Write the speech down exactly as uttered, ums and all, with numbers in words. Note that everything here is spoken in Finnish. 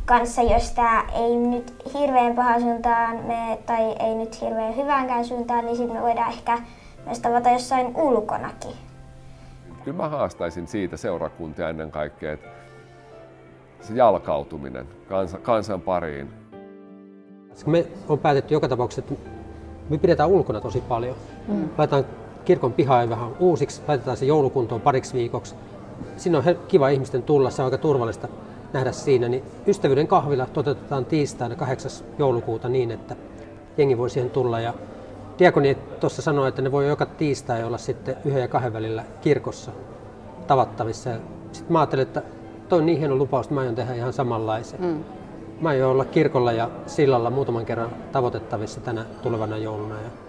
kanssa, jos tää ei nyt hirveän pahaan suuntaan mene tai ei nyt hirveän hyväänkään suuntaan, niin sitten me voidaan ehkä myös tavata jossain ulkonakin. Kyllä mä haastaisin siitä seurakuntia ennen kaikkea, että se jalkautuminen kansan, kansan pariin. Me on päätetty joka tapauksessa, että me pidetään ulkona tosi paljon. Mm. Laitetaan kirkon pihaa vähän uusiksi, laitetaan se joulukuntoon pariksi viikoksi. Siinä on kiva ihmisten tulla, se on aika turvallista nähdä siinä. Niin Ystävyyden kahvila toteutetaan tiistaina kahdeksas joulukuuta niin, että jengi voi siihen tulla. Ja diakoni tuossa sanoi, että ne voi joka tiistai olla sitten yhden ja kahden välillä kirkossa tavattavissa. Sitten mä ajattelin, että toi on niin hieno lupaus, että mä aion tehdä ihan samanlaisen. Mm. Mä aion olla kirkolla ja sillalla muutaman kerran tavoitettavissa tänä tulevana jouluna.